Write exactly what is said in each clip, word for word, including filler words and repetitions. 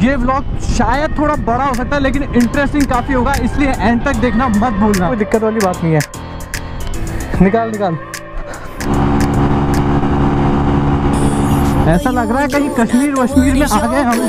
ये व्लॉग शायद थोड़ा बड़ा हो सकता है लेकिन इंटरेस्टिंग काफ़ी होगा, इसलिए एंड तक देखना मत भूलना। कोई दिक्कत वाली बात नहीं है। निकाल निकाल। ऐसा लग रहा है कहीं कश्मीर वश्मीर में आ गए हम।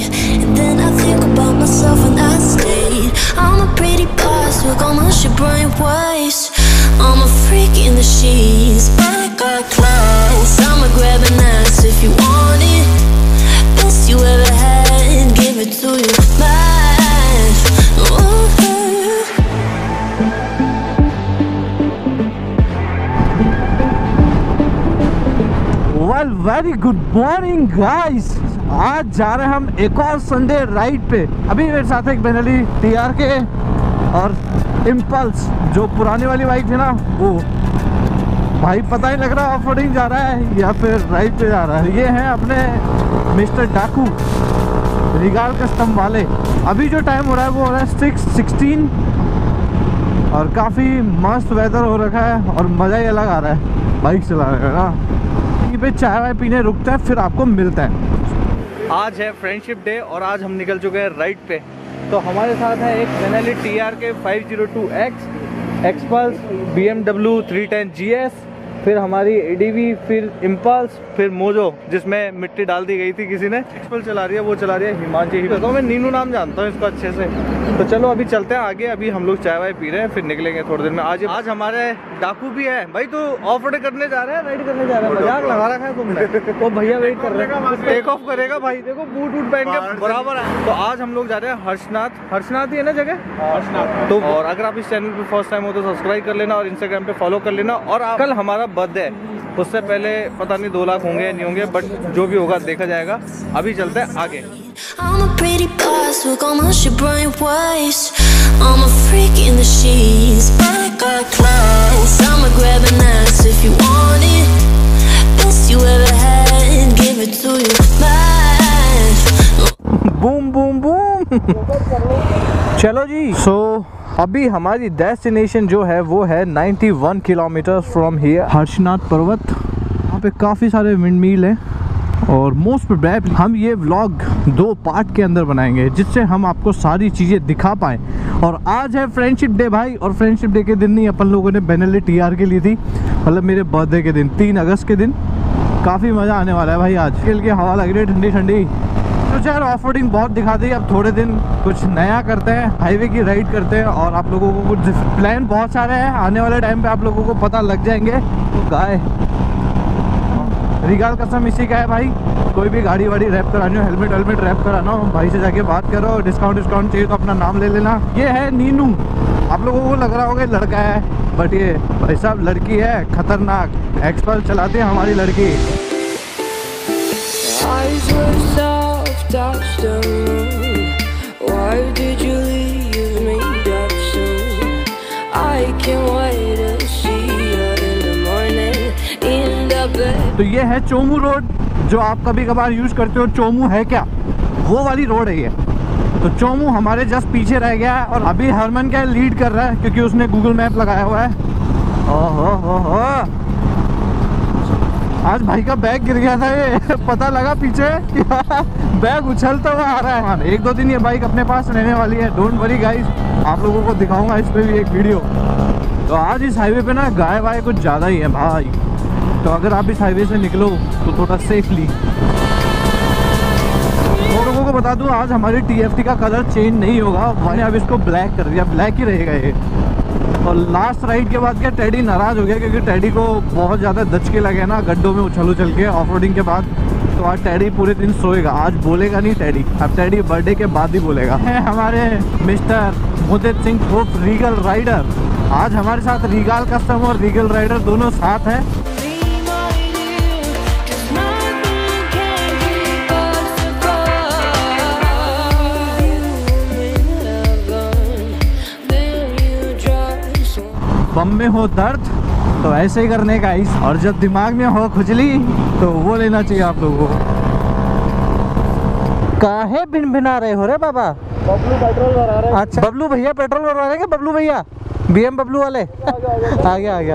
वेरी गुड मॉर्निंग गाइस, आज जा रहे हैं हम एक और संडे राइड पे। अभी मेरे साथ एक बेनली टी आर के और इम्पल्स, जो पुरानी वाली बाइक थी ना, वो भाई पता ही लग रहा ऑफ रोडिंग जा रहा है या फिर राइड पे जा रहा है। ये हैं अपने मिस्टर डाकू रिगाल कस्टम वाले। अभी जो टाइम हो रहा है वो हो रहा है सिक्स सिक्सटीन और काफ़ी मस्त वेदर हो रखा है और मज़ा ही अलग आ रहा है बाइक चलाने का ना। पे चाय वाय पीने रुकता है, फिर आपको मिलता है। आज है फ्रेंडशिप डे और आज हम निकल चुके हैं राइड पे। तो हमारे साथ है एक Benelli T R K five zero two X, Xpulse, B M W three ten G S, फिर हमारी ए डी वी, फिर इम्पल्स, फिर मोजो जिसमें मिट्टी डाल दी गई थी किसी ने। एक्सपल्स चला रही है, वो चला रही है हिमांशी। तो मैं नीनू नाम जानता हूँ इसको अच्छे से। तो चलो अभी चलते हैं आगे। अभी हम लोग चाय वाय पी रहे हैं, फिर निकलेंगे थोड़ी देर में। आज आज हमारे डाकू भी है भाई। तो ऑफ रोड करने जा रहे हैं, राइड करने जा रहे हैं? मजाक लगा रखा है तुमने। वो भैया वेट कर रहे हैं, टेक ऑफ करेगा भाई। देखो बूट वूट पहन के बराबर है। तो आज हम लोग जा रहे हैं हर्षनाथ। हर्षनाथ ही है ना जगह? हर्षनाथ। तो और अगर आप इस चैनल पे फर्स्ट टाइम हो तो सब्सक्राइब कर लेना और इंस्टाग्राम पे फॉलो कर लेना। और कल हमारा बर्थडे है, उससे पहले पता नहीं दो लाख होंगे या नहीं होंगे, बट जो भी होगा देखा जाएगा। अभी चलते हैं आगे। I'm a pretty boss with almost your brain waste. I'm a freak in the sheets, but I got clothes. I'ma grab an ass if you want it. Best you ever had, give it to you. Boom boom boom. चलो जी। So अभी हमारी destination जो है वो है इक्यानवे kilometre from here, Harshnath पर्वत। वहाँ पे काफ़ी सारे विंड मिल हैं और मोस्ट प्रोबेबली हम ये व्लॉग दो पार्ट के अंदर बनाएंगे जिससे हम आपको सारी चीज़ें दिखा पाएँ। और आज है फ्रेंडशिप डे भाई, और फ्रेंडशिप डे के दिन नहीं अपन लोगों ने बेनेली टी आर के ली थी, मतलब मेरे बर्थडे के दिन, तीन अगस्त के दिन। काफ़ी मज़ा आने वाला है भाई। आज खेल के हवा लग रही है ठंडी ठंडी। तो यार ऑफ रोडिंग बहुत दिखा दी, अब थोड़े दिन कुछ नया करते हैं, हाईवे की राइड करते हैं। और आप लोगों को कुछ प्लान बहुत सारे हैं, आने वाले टाइम पे आप लोगों को पता लग जाएंगे। तो गाय रिगाल कसम इसी का है भाई। कोई भी गाड़ी वाड़ी रैप करानी हो, हेलमेट वेलमेट रैप कराना हो, भाई से जाके बात करो। डिस्काउंट डिस्काउंट चाहिए तो अपना नाम ले लेना। ये है नीनू। आप लोगों को लग रहा होगा लड़का है, बट ये भाई साहब लड़की है, खतरनाक। एक्सपल्स चलाते हैं हमारी लड़की। तो ये है चोमू रोड, जो आप कभी कभार यूज करते हो। चोमू है क्या, वो वाली रोड है ये। तो चोमू हमारे जस्ट पीछे रह गया है और अभी हरमन क्या लीड कर रहा है क्योंकि उसने गूगल मैप लगाया हुआ है। ओहो हो हो, आज भाई का बैग गिर गया था, ये पता लगा पीछे बैग उछलता हुआ आ रहा है। एक दो दिन ये बाइक अपने पास रहने वाली है, डोंट वरी गाइस। आप लोगों को दिखाऊंगा इस पे भी एक वीडियो। तो आज इस हाईवे पे ना गाय वाय कुछ ज़्यादा ही है भाई। तो अगर आप इस हाईवे से निकलो तो थोड़ा सेफली। और लोगों को बता दूं आज हमारी टी एफ टी का कलर चेंज नहीं होगा, मैंने अब इसको ब्लैक कर दिया, ब्लैक ही रहेगा ये। और लास्ट राइड के बाद क्या टेडी नाराज़ हो गया क्योंकि टेडी को बहुत ज़्यादा दचके लगे ना गड्ढों में उछल उछल के ऑफ रोडिंग के बाद। तो आज टेडी पूरे दिन सोएगा, आज बोलेगा नहीं टेडी। अब टेडी बर्थडे के बाद ही बोलेगा। है हमारे mister Mudit Singh group Regal rider. आज हमारे साथ रीगल कस्टम और रीगल राइडर दोनों साथ हैं। बम में हो दर्द तो ऐसे ही करने का इस, और जब दिमाग में हो खुजली तो वो लेना चाहिए आप लोगों को। काहे भिन भिना रहे हो रे बाबा? बबलू पेट्रोल भरा रहे। अच्छा बबलू भैया पेट्रोल भरवा रहे हैं क्या? बबलू भैया बी एम डब्ल्यू वाले आ गया आ गया।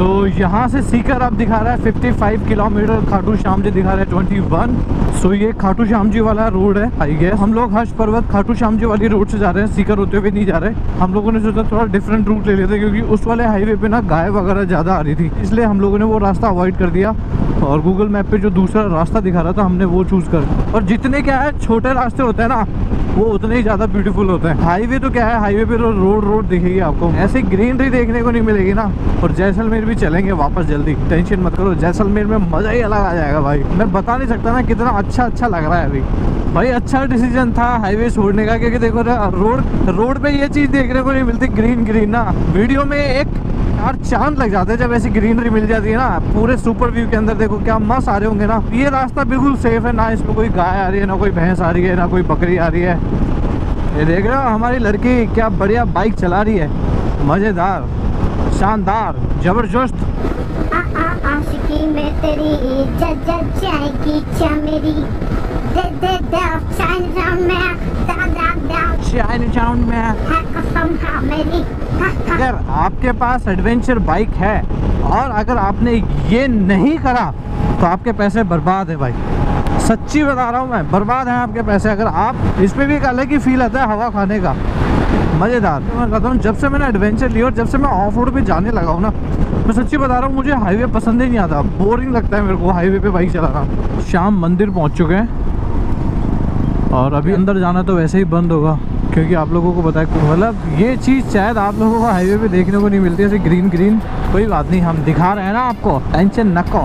तो यहाँ से सीकर आप दिखा रहा है पचपन किलोमीटर, खाटू श्याम जी दिखा रहा है इक्कीस। सो ये खाटू श्याम जी वाला रोड है आई गेस। हम लोग हर्ष पर्वत खाटू श्याम जी वाली रोड से जा रहे हैं, सीकर होते हुए नहीं जा रहे। हम लोगों ने सोचा थोड़ा डिफरेंट रूट ले लेते क्योंकि उस वाले हाईवे पे ना गाय वगैरह ज़्यादा आ रही थी, इसलिए हम लोगों ने वो रास्ता अवॉइड कर दिया और गूगल मैप पे जो दूसरा रास्ता दिखा रहा था हमने वो चूज़ कर। और जितने क्या है छोटे रास्ते होते हैं ना वो उतने ही ज़्यादा ब्यूटीफुल होते हैं। हाईवे तो क्या है, हाईवे पे तो रोड रोड दिखेगी आपको, ऐसे ग्रीनरी देखने को नहीं मिलेगी ना। और जैसलमेर भी चलेंगे वापस जल्दी, टेंशन मत करो, जैसलमेर में मज़ा ही अलग आ जाएगा भाई। मैं बता नहीं सकता ना कितना अच्छा अच्छा लग रहा है अभी भाई। अच्छा डिसीजन था हाईवे छोड़ने का, क्योंकि देखो ना रोड रोड पे ये चीज़ देखने को नहीं मिलती, ग्रीन ग्रीन ना। वीडियो में एक यार चांद लग जाते हैं जब ऐसी ग्रीनरी मिल जाती है ना पूरे सुपर व्यू के अंदर। देखो क्या मस्त आ रहे होंगे ना। ये रास्ता बिल्कुल सेफ है, ना इसमें कोई गाय आ रही है, ना कोई भैंस आ रही है, ना कोई बकरी आ रही है। ये देख रहे हो हमारी लड़की क्या बढ़िया बाइक चला रही है, मजेदार, शानदार, जबरदस्त। आशिकी में तेरी जज जाएगी क्या मेरी, दे दे दे चाइना में दा दा दा चाइना टाउन में है कसम है मेरी। अगर आपके पास एडवेंचर बाइक है और अगर आपने ये नहीं करा तो आपके पैसे बर्बाद है भाई, सच्ची बता रहा हूँ मैं, बर्बाद है आपके पैसे। अगर आप इस पे भी एक अलग ही फील आता है हवा खाने का, मज़ेदार। मैं कहता हूँ जब से मैंने एडवेंचर लिया और जब से मैं ऑफ रोड पे जाने लगा हूँ ना, मैं सच्ची बता रहा हूँ मुझे हाईवे पसंद ही नहीं आता, बोरिंग लगता है मेरे को हाईवे पे बाइक चलाना। श्याम मंदिर पहुँच चुके हैं और अभी अंदर जाना तो वैसे ही बंद होगा क्योंकि आप लोगों को पता है, मतलब ये चीज़ शायद आप लोगों को हाईवे पे देखने को नहीं मिलती ऐसे ग्रीन ग्रीन। कोई बात नहीं, हम दिखा रहे हैं ना आपको, टेंशन नको।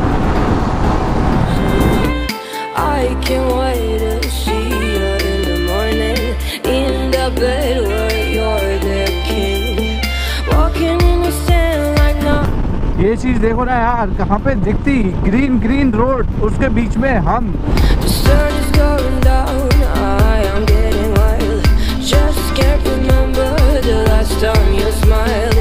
I can't wait to see you in the morning, in the bed where you're the king, walking in the sand like no. ये चीज देखो ना यार, कहाँ पे दिखती, ग्रीन ग्रीन रोड, उसके बीच में हम। The sun is going down, I am getting wild, just can't remember the last time you smiled.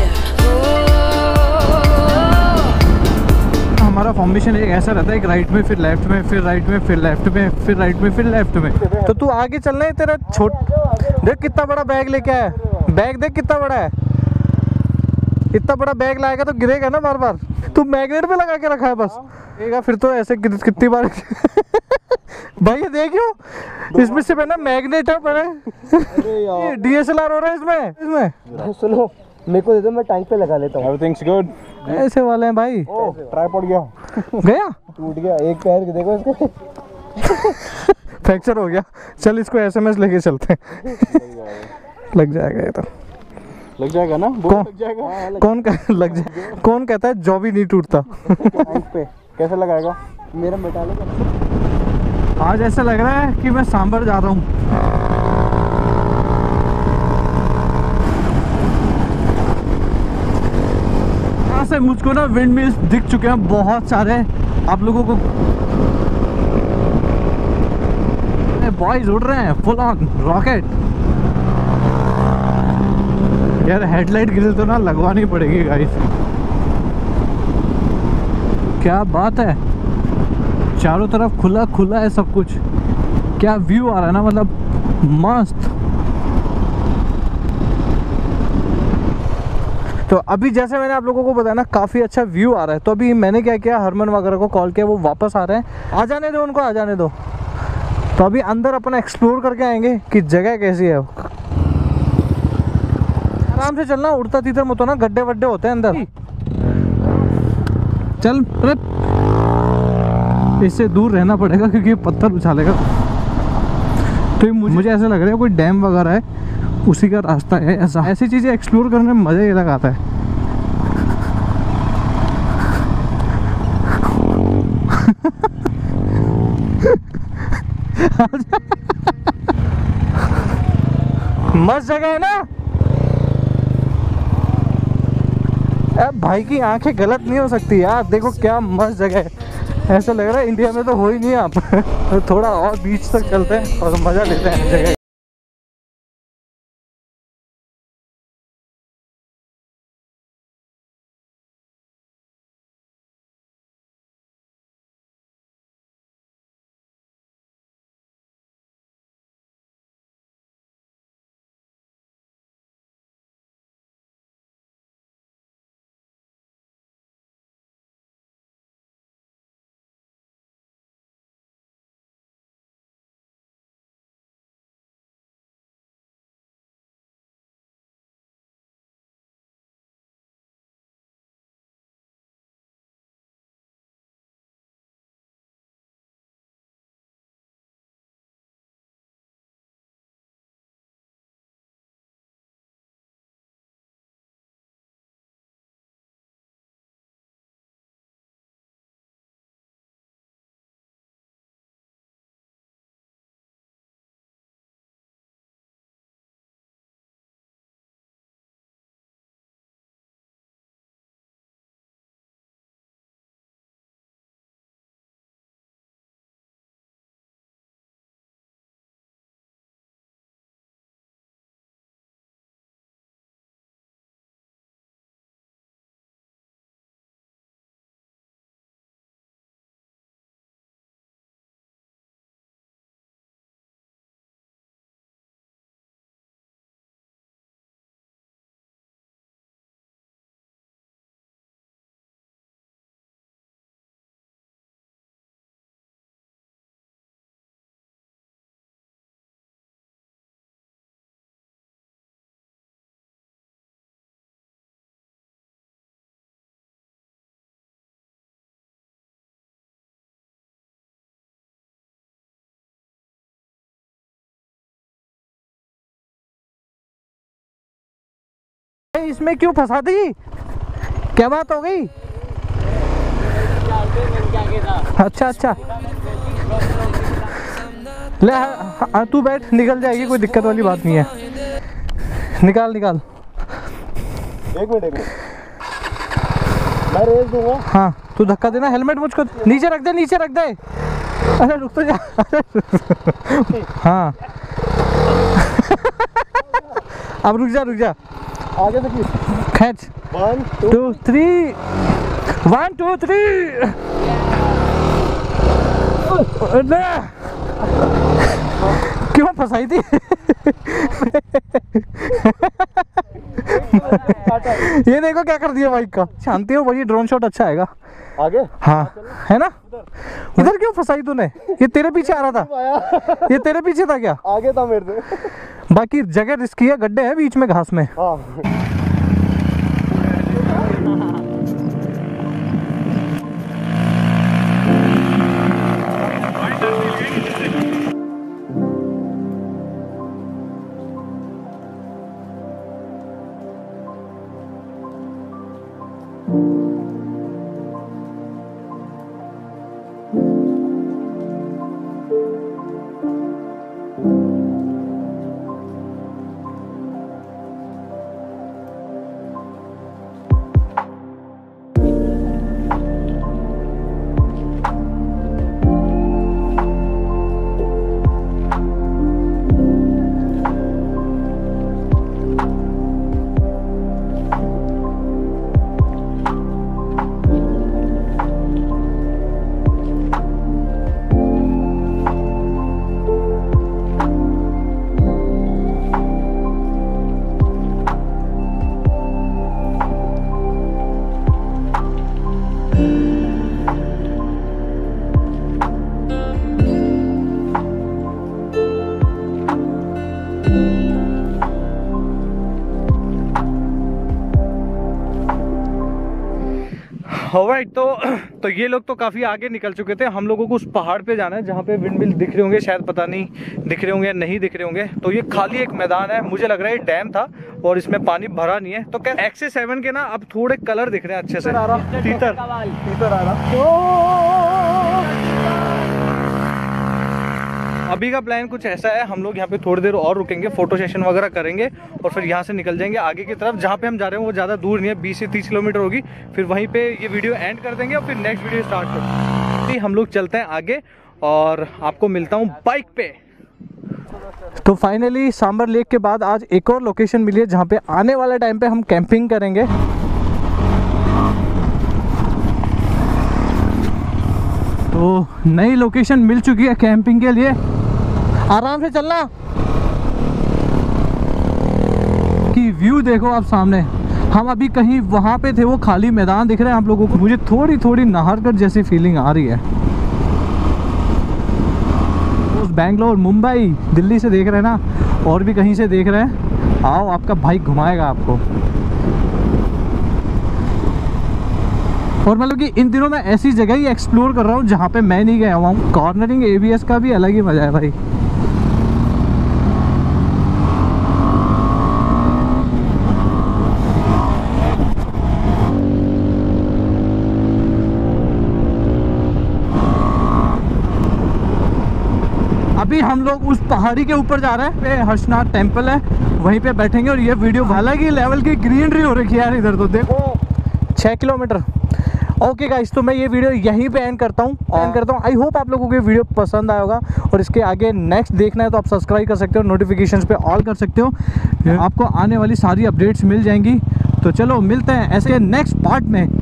हमारा फॉर्मेशन एक ऐसा रहता है, एक राइट में फिर लेफ्ट में फिर राइट में फिर लेफ्ट में फिर राइट में फिर लेफ्ट में। तो तू आगे चलना है, तेरा छोट देख कितना बड़ा बैग लेके आया, बैग देख कितना बड़ा है। इतना बड़ा बैग लाएगा तो गिरेगा ना बार बार। तू मैग्नेट पे लगा के रखा है बस, गिरेगा फिर तो ऐसे कितनी बार भाई ये देखियो इसमें सिर्फ है ना मैग्नेट है पर है, डी एस एल आर हो रहा है इसमें इसमें सुनो मेरे को दे दो, मैं टैंक पे लगा लेता हूँ। Everything's good. ऐसे वाले हैं भाई। ट्राइपॉड गया गया टूट गया एक पैर के, देखो इसके फ्रैक्चर हो गया। चल इसको एसएमएस लेके चलते हैं लग जाएगा ये तो, लग जाएगा ना, कौन लग जाएगा। हाँ, लग, कौन कह, लग जाए कौन कहता है जॉब ही नहीं टूटता। टैंक पे कैसे लगाएगा? मेरा मिटा लेगा। आज ऐसा लग रहा है कि मैं सांबर जा रहा हूँ। यहाँ से मुझको ना विंड मिल्स दिख चुके हैं बहुत सारे, आप लोगों को बॉयज उड़ रहे हैं फुल ऑन रॉकेट। यार हेडलाइट ग्रिल तो ना लगवानी पड़ेगी गाइस, क्या बात है, चारों तरफ खुला खुला है सब कुछ, क्या व्यू आ रहा है ना, मतलब मस्त। तो अभी जैसे मैंने आप लोगों को बताया ना काफ़ी अच्छा व्यू आ रहा है, तो अभी मैंने क्या किया, हरमन वगैरह को कॉल किया, वो वापस आ रहे हैं, आ जाने दो उनको, आ जाने दो। तो अभी अंदर अपना एक्सप्लोर करके आएंगे कि जगह कैसी है। आराम से चलना, उड़ता तीतर मत होना, गड्ढे वड्ढे होते हैं अंदर। चल अरे इससे दूर रहना पड़ेगा क्योंकि ये पत्थर उछालेगा। तो ये मुझे ऐसा लग रहा है कोई डैम वगैरह है उसी का रास्ता है ऐसा। ऐसी चीज़ें एक्सप्लोर करने में मज़ा ही अलग आता है। मस्त जगह है ना। अब भाई की आंखें गलत नहीं हो सकती यार, देखो क्या मस्त जगह है, ऐसा लग रहा है इंडिया में तो हो ही नहीं आप। तो थोड़ा और बीच तक चलते हैं और मज़ा लेते हैं जगह। भाई इसमें क्यों फंसा दी, क्या बात हो गई? अच्छा अच्छा ले हाँ, तू बैठ, निकल जाएगी, कोई दिक्कत वाली बात नहीं है। निकाल निकाल। एक मिनट एक मिनट मैं रेस दूंगा। हाँ तू धक्का देना, हेलमेट मुझको नीचे रख दे, नीचे रख दे। अरे रुक तो जा। हाँ अब रुक जा रुक जा, आगे से खींच। खींच। One two three, one two three. क्यों फंसाई थी? ये देखो क्या कर दिया बाइक का। शांति हो भाई, ड्रोन शॉट अच्छा आएगा। आगे हाँ है ना। इधर क्यों फंसाई तूने? ये तेरे पीछे आ रहा था, ये तेरे पीछे था क्या? आगे था मेरे से। बाकी जगह रिस्की है, गड्ढे हैं बीच में घास में। हाँ ऑलराइट, तो तो ये लोग तो काफ़ी आगे निकल चुके थे। हम लोगों को उस पहाड़ पे जाना है जहाँ पे विंड मिल दिख रहे होंगे, शायद पता नहीं दिख रहे होंगे या नहीं दिख रहे होंगे। तो ये खाली एक मैदान है, मुझे लग रहा है ये डैम था और इसमें पानी भरा नहीं है। तो क्या एक्सेस सेवन के ना अब थोड़े कलर दिख रहे हैं अच्छे से। तीतर तीतर आ रहा। अभी का प्लान कुछ ऐसा है, हम लोग यहाँ पे थोड़ी देर और रुकेंगे, फोटो सेशन वगैरह करेंगे और फिर यहाँ से निकल जाएंगे आगे की तरफ। जहाँ पे हम जा रहे हैं वो ज़्यादा दूर नहीं है, बीस से तीस किलोमीटर होगी। फिर वहीं पे ये वीडियो एंड कर देंगे और फिर नेक्स्ट वीडियो स्टार्ट करेंगे। हम लोग चलते हैं आगे और आपको मिलता हूँ बाइक पे। तो फाइनली सांबर लेक के बाद आज एक और लोकेशन मिली है जहाँ पे आने वाले टाइम पे हम कैंपिंग करेंगे। तो नई लोकेशन मिल चुकी है कैंपिंग के लिए। आराम से चलना कि व्यू देखो आप सामने। हम अभी कहीं वहां पे थे, वो खाली मैदान दिख रहे हैं आप लोगों को। मुझे थोड़ी थोड़ी नाहरगढ़ जैसी फीलिंग आ रही है। उस बैंगलोर, मुंबई, दिल्ली से देख रहे हैं ना, और भी कहीं से देख रहे हैं, आओ आपका भाई घुमाएगा आपको। और मतलब कि इन दिनों मैं ऐसी जगह ही एक्सप्लोर कर रहा हूँ जहाँ पे मैं नहीं गया हुआ हूँ। कॉर्नरिंग एबीएस का भी अलग ही मजा है भाई। अभी हम लोग उस पहाड़ी के ऊपर जा रहे हैं, पे हर्षनाथ टेम्पल है, वहीं पे बैठेंगे और ये वीडियो अलग ही लेवल की ग्रीनरी हो रखी है यार। इधर तो देखो छः किलोमीटर। ओके गाइस, तो मैं ये वीडियो यहीं पे एंड करता हूँ एंड करता हूँ आई होप आप लोगों को ये वीडियो पसंद आया होगा। और इसके आगे नेक्स्ट देखना है तो आप सब्सक्राइब कर सकते हो, नोटिफिकेशंस पे ऑल कर सकते हो, आपको आने वाली सारी अपडेट्स मिल जाएंगी। तो चलो मिलते हैं ऐसे नेक्स्ट पार्ट में।